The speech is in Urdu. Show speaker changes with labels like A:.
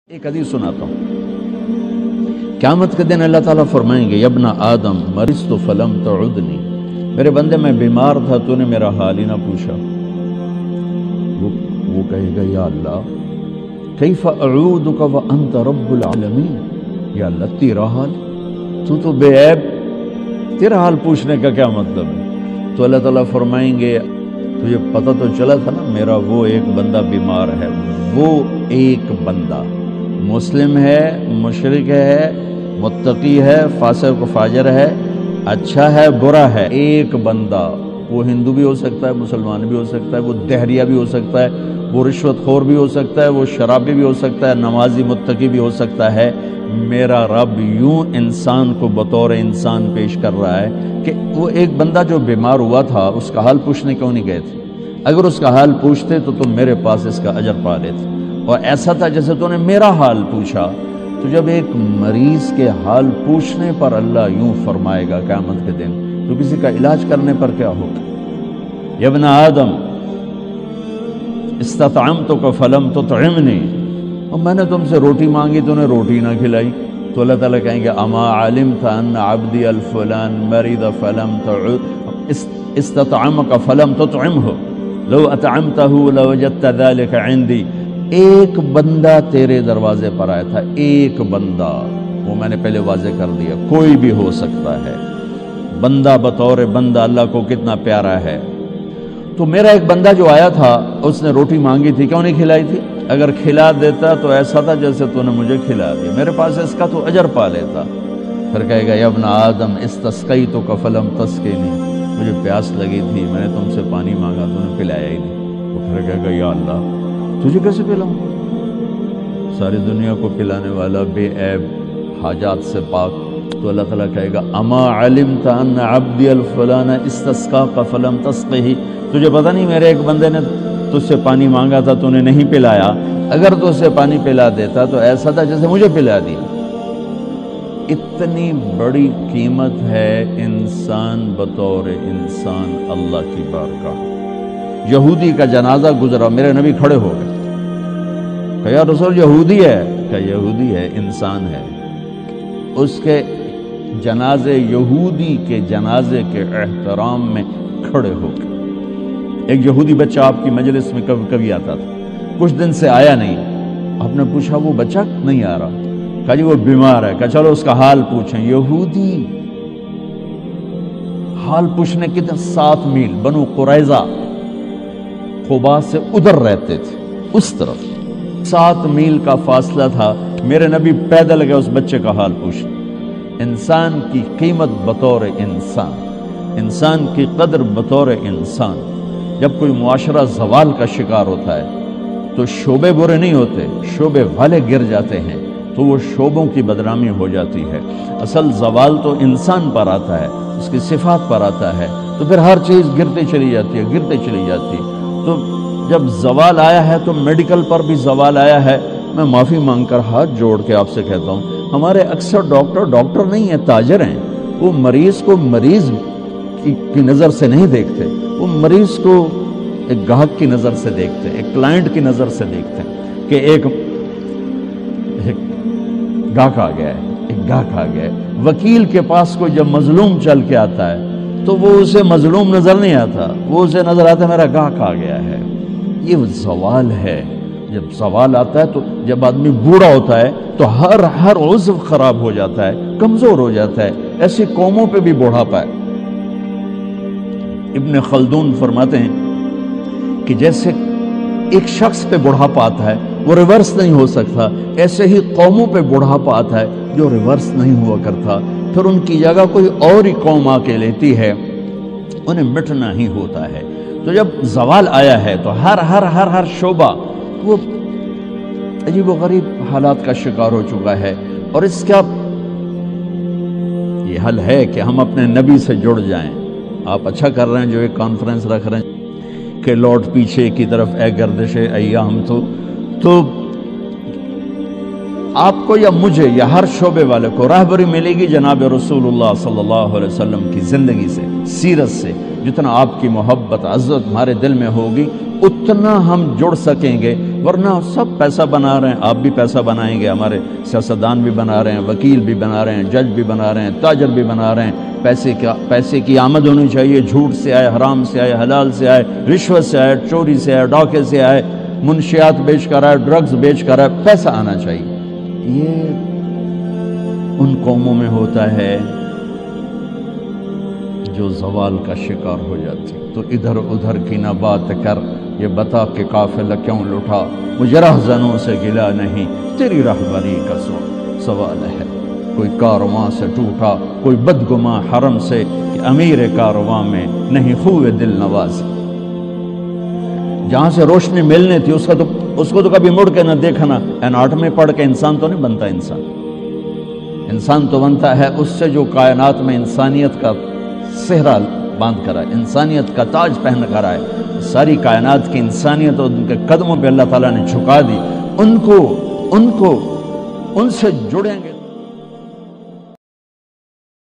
A: ایک حدیث سناتا ہوں۔ قیامت کے دن اللہ تعالیٰ فرمائیں گے یبن آدم مرضت فلم تعدنی، میرے بندے میں بیمار تھا تو نے میرا حال ہی نہ پوچھا۔ وہ کہے گا یا اللہ کیف اعودک وانت رب العالمین، یا اللہ تیرا حال، تو بے عیب، تیرا حال پوچھنے کا کیا مطلب ہے؟ تو اللہ تعالیٰ فرمائیں گے تجھے پتہ تو چلا تھا نا میرا وہ ایک بندہ بیمار ہے، وہ ایک بندہ مسلم ہے، مشرک ہے، متقی ہے، فاسق و فاجر ہے، اچھا ہے، برا ہے، ایک بندہ، وہ ہندو بھی ہو سکتا ہے، مسلمان بھی ہو سکتا ہے، وہ دہریہ بھی ہو سکتا ہے، وہ رشوت خور بھی ہو سکتا ہے، وہ شرابی بھی ہو سکتا ہے، نمازی متقی بھی ہو سکتا ہے۔ میرا رب یوں انسان کو بطور انسان پیش کر رہا ہے کہ وہ ایک بندہ جو بیمار ہوا تھا اس کا حال پوچھنے کیوں نہیں گئے تھے؟ اگر اس کا حال پوچھتے تو تم میرے پاس اس کا اجر پا لیتے، اور ایسا تھا جیسے تو نے میرا حال پوچھا۔ تو جب ایک مریض کے حال پوچھنے پر اللہ یوں فرمائے گا قیامت کے دن، تو کسی کا علاج کرنے پر کیا ہوگا؟ یا ابن آدم استطعمتک فلم تطعمنی، اور میں نے تم سے روٹی مانگی تو نے روٹی نہ کھلائی۔ تو اللہ تعالیٰ کہیں گے اما علمت ان عبدی الفلان مرض فلم تعد استطعمک فلم تطعمہ لو اطعمتہ لوجدت ذلک عندی۔ ایک بندہ تیرے دروازے پر آیا تھا، ایک بندہ، وہ میں نے پہلے واضح کر دیا، کوئی بھی ہو سکتا ہے، بندہ بطور بندہ اللہ کو کتنا پیارا ہے۔ تو میرا ایک بندہ جو آیا تھا اس نے روٹی مانگی تھی، کیوں نہیں کھلائی تھی؟ اگر کھلا دیتا تو ایسا تھا جیسے تو نے مجھے کھلا دیا، میرے پاس اس کا تو اجر پا لیتا۔ پھر کہے گا یا ابن آدم استسقیتک فلم تسقینی، مجھے پیاس لگی تھی، میں نے تم سے پانی مانگا تو نے پلایا ہی نہیں۔ تو پھر کہے گا یا اللہ تجھے کیسے پلاؤں؟ ساری دنیا کو پلانے والا، بے عیب، حاجات سے پاک۔ تو اللہ تعالیٰ کہے گا اما علمت ان عبدی الفلان استسقاک فلم تسقہ، تجھے پتہ نہیں میرے ایک بندے نے تجھ سے پانی مانگا تھا تو نے نہیں پلایا، اگر تو اسے پانی پلا دیتا تو ایسا تھا جیسے مجھے پلا دیا۔ اتنی بڑی قیمت ہے انسان بطور انسان اللہ کی بارگاہ۔ یہودی کا جنازہ گزرا، میرے نبی کھڑے ہو گئے، کہ یا رسول یہودی ہے، کہ یہودی ہے، انسان ہے۔ اس کے جنازے، یہودی کے جنازے کے احترام میں کھڑے ہو گئے۔ ایک یہودی بچہ آپ کی مجلس میں کبھی کبھی آتا تھا، کچھ دن سے آیا نہیں، آپ نے پوچھا وہ بچہ نہیں آ رہا، کہا جی وہ بیمار ہے، کہا چلو اس کا حال پوچھیں۔ یہودی حال پوچھنے کے 7 میل بنو قریظہ قباء سے ادھر رہتے تھے، اس طرف 7 میل کا فاصلہ تھا، میرے نبی پیدل گئے اس بچے کا حال پوچھنے۔ انسان کی قیمت بطور انسان، انسان کی قدر بطور انسان۔ جب کوئی معاشرہ زوال کا شکار ہوتا ہے تو شعبے برے نہیں ہوتے، شعبے والے گر جاتے ہیں تو وہ شعبوں کی بدنامی ہو جاتی ہے۔ اصل زوال تو انسان پر آتا ہے، اس کی صفات پر آتا ہے، تو پھر ہر چیز گرتے چلی جاتی ہے، گرتے چلی جاتی ہے۔ تو جب زوال آیا ہے تو میڈیکل پر بھی زوال آیا ہے۔ میں معافی مانگ کر ہاتھ جوڑ کے آپ سے کہتا ہوں، ہمارے اکثر ڈاکٹر نہیں ہیں، تاجر ہیں۔ وہ مریض کو مریض کی نظر سے نہیں دیکھتے، وہ مریض کو ایک گاہک کی نظر سے دیکھتے، ایک کلائنٹ کی نظر سے دیکھتے ہیں کہ ایک گاہک آ گیا ہے، ایک گاہک آ گیا ہے۔ وکیل کے پاس کوئی جب مظلوم چل کے آتا ہے تو وہ اسے مظلوم نظر نہیں آتا، وہ اسے نظر آتا ہے میرا گاہک آ گیا ہے۔ یہ زوال ہے۔ جب زوال آتا ہے تو جب آدمی بوڑھا ہوتا ہے تو ہر عضو خراب ہو جاتا ہے، کمزور ہو جاتا ہے۔ ایسی قوموں پہ بھی بوڑھاپا ہے۔ ابن خلدون فرماتے ہیں کہ جیسے ایک شخص پہ بڑھاپا آتا ہے وہ ریورس نہیں ہو سکتا، ایسے ہی قوموں پہ بڑھاپا آتا ہے جو ریورس نہیں ہوا کرتا، پھر ان کی جگہ کوئی اور ہی قوم آ کے لیتی ہے، انہیں مٹنا ہی ہوتا ہے۔ تو جب زوال آیا ہے تو ہر شعبہ وہ عجیب و غریب حالات کا شکار ہو چکا ہے، اور اس کا یہ حل ہے کہ ہم اپنے نبی سے جڑ جائیں۔ آپ اچھا کر رہے ہیں جو ایک کانفرنس رکھ رہے ہیں کہ لوٹ پیچھے کی طرف اے گردش ایام، تو آپ کو یا مجھے یا ہر شعبے والے کو راہبری ملے گی جناب رسول اللہ صلی اللہ علیہ وسلم کی زندگی سے، سیرت سے۔ جتنا آپ کی محبت عزت ہمارے دل میں ہوگی اتنا ہم جڑ سکیں گے ورنہ سب پیسہ بنا رہے ہیں، آپ بھی پیسہ بنائیں گے، ہمارے سیاستدان بھی بنا رہے ہیں، وکیل بھی بنا رہے ہیں، جج بھی بنا رہے ہیں، تاجر بھی بنا رہے ہیں۔ پیسے کی آمد ہونی چاہیے، جھوٹ سے آئے، حرام سے آئے، حلال سے آئے، رشوت سے آئے، چوری سے آئے، ڈاکے سے آئے، منشیات بیچ کر آئے، ڈرگز بیچ کر آئے، پیسہ آنا چاہیے۔ یہ ان قوموں میں ہوتا ہے جو زوال کا شکار ہو جاتی۔ تو ادھر ادھر کی نہ بات کر، یہ بتا کہ قافلہ کیوں لٹا، مجھے رہزنوں سے گلا نہیں، تیری رہبری کا سوال ہے۔ کوئی کارواں سے ٹوٹا، کوئی بدگماں حرم سے، کہ امیر کارواں میں نہیں خوب دل نواز۔ جہاں سے روشنی ملنی تھی اس کو تو کبھی مڑ کے نہ دیکھنا۔ اناٹمی پڑھ کے انسان تو نہیں بنتا، انسان تو بنتا ہے اس سے جو کائنات میں انسانیت کا صحرا باندھ کر آئے، انسانیت کا تاج پہن کر آئے۔ ساری کائنات کی انسانیت اور ان کے قدموں پہ اللہ تعالیٰ نے جھکا دی، ان سے جڑیں گے۔